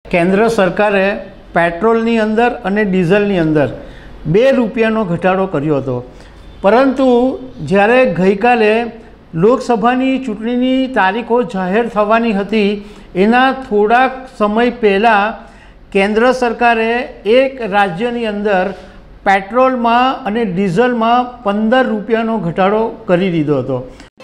केन्द्र सरकारे पेट्रोलनी अंदर अने डीजलनी अंदर 2 रूपियानो घटाडो कर्यो हतो। परंतु ज्यारे गईकाले लोकसभानी चूंटणीनी तारीखों जाहेर थवानी हती एना थोड़ाक समय पहला केन्द्र सरकारे एक राज्यनी अंदर पेट्रोल में अने डीजल में 15 रूपियानो घटाडो करी दीधो हतो।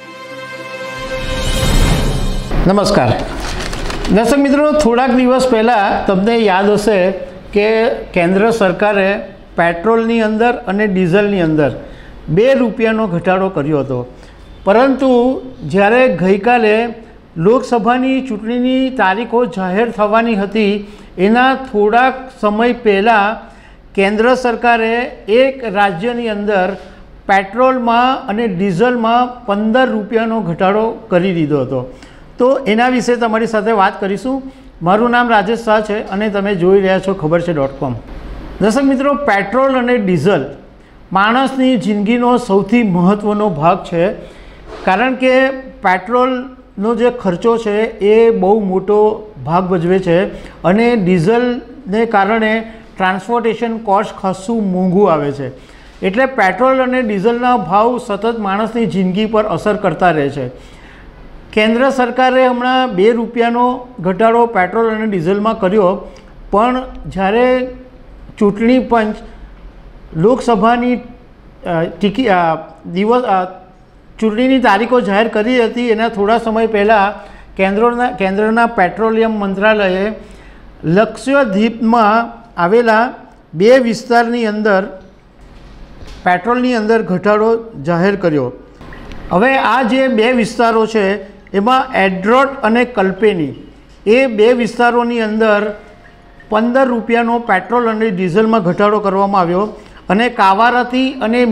नमस्कार दर्शक मित्रों, थोड़ाक दिवस पहला तमने याद हशे कि केन्द्र सरकारे पेट्रोलनी अंदर अने डीजलनी अंदर 2 रूपियानो घटाडो कर्यो हतो। परंतु ज्यारे गईकाले लोकसभानी चूंटणीनी तारीखों जाहेर थवानी हती एना थोड़ाक समय पहला केन्द्र सरकारे एक राज्यनी अंदर पेट्रोल में अने डीजल में 15 रूपियानो घटाडो करी दीधो हतो। तो एना विषे तमारी साथे बात करीशुं। मारुं नाम राजेश शाह छे अने तमे जोई रह्या छो खबर छे .com। दर्शक मित्रों, पेट्रोल अने डीजल माणसनी जिंदगीनो सौथी महत्वनो भाग छे, कारण के पेट्रोलनो जे खर्चो छे ए बहु मोटो भाग भजवे छे अने डीजलने कारणे ट्रांसपोर्टेशन कॉस्ट खासुं मोंघुं आवे छे। एटले पेट्रोल अने डीजलना भाव सतत माणसनी जिंदगी पर असर करता रहे छे। केन्द्र सरकारे हमणां 2 रूपियानो घटाडो पेट्रोल अने डीजल में कर्यो, पण ज्यारे चूंटणी पंच लोकसभानी चूंटणीनी तारीखों जाहिर करी हती एना थोड़ा समय पहला केन्द्रना पेट्रोलियम मंत्रालये लक्षद्वीप में आवेला 2 विस्तारनी अंदर पेट्रोलनी अंदर घटाडो जाहिर कर्यो। हवे आ जे 2 विस्तारों छे एमां एड्रोट अने कल्पेनी ए 2 विस्तारोनी अंदर 15 रूपियानो पेट्रोल अने डीजल में घटाडो करवामां आव्यो अने कावारती अने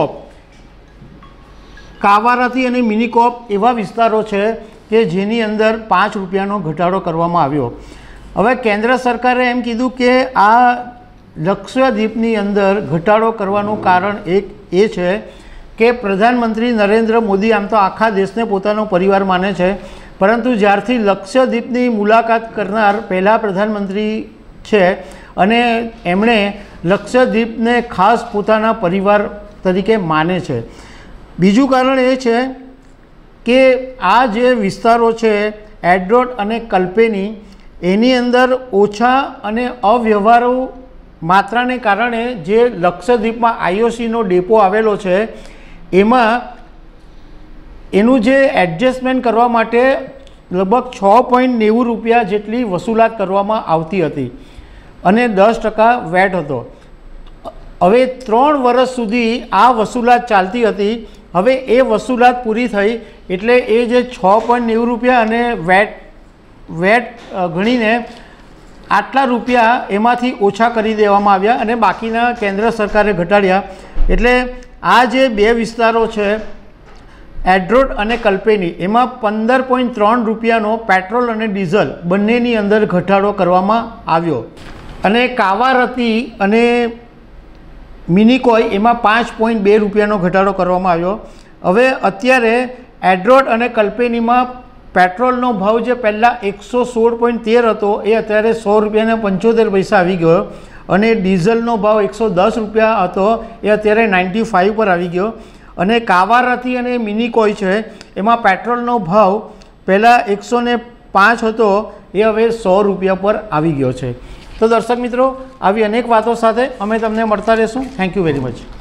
मिनीकॉप एवा विस्तारों छे कि जेनी अंदर 5 रूपियानो घटाडो करवामां आव्यो। हवे केन्द्र सरकारे एम कीधुं कि आ लक्षद्वीपनी अंदर घटाडो करवानुं कारण एक ए छे कि प्रधानमंत्री नरेन्द्र मोदी आम तो आखा देशने पोतानो परिवार माने छे, परंतु ज्यारथी लक्षद्वीपनी मुलाकात करनार पहला प्रधानमंत्री छे अने एमणे लक्षद्वीपने खास पोताना परिवार तरीके माने छे। बीजू कारण ए छे कि आ जे विस्तारों छे एड्रोट अने कल्पेनी एनी अंदर ओछा अने अव्यवहारु मात्राने कारणे जे लक्षद्वीप में IOC नो डेपो आवेलो छे एमां एनु जे एडजस्टमेंट करवा माटे लगभग 6.90 रूपिया जेटली वसूलात करवामां आवती हती अने 10% वेट हतो। हवे 3 वर्ष सुधी आ वसूलात चालती हती। हवे ए वसूलात पूरी थई एटले ए जे 6.90 रूपिया अने वेट गणीने आटला रूपिया एमांथी ओछा करी देवामां आव्या अने बाकीना केन्द्र सरकारे घटाड्या। एटले आ जे 2 विस्तारों छे एड्रोट अने कल्पेनी एमां 15.3 रूपियानो पेट्रोल अने डीजल बंनेनी अंदर घटाडो करवामां आव्यो अने कावारती अने मिनीकॉय एमां 5.2 रूपियानो घटाडो करवामां आव्यो। हवे अत्यारे एड्रोट अने कल्पेनीमां पेट्रोलनो भाव जे पहला 116.13 हतो ए अत्यारे 100 रूपिया 75 पैसा आवी गयो अने डीजलनो भाव 110 रूपिया हतो ए अत्यारे 95 पर आवी गयो अने कावारती अने मिनीकॉय छे एमां पेट्रोलनो भाव पहला 105 हतो ए हवे 100 रूपिया पर आवी गयो छे। तो दर्शक मित्रों, आवी अनेक बातों साथे अमे तमने मळता रहेशुं। Thank you very much.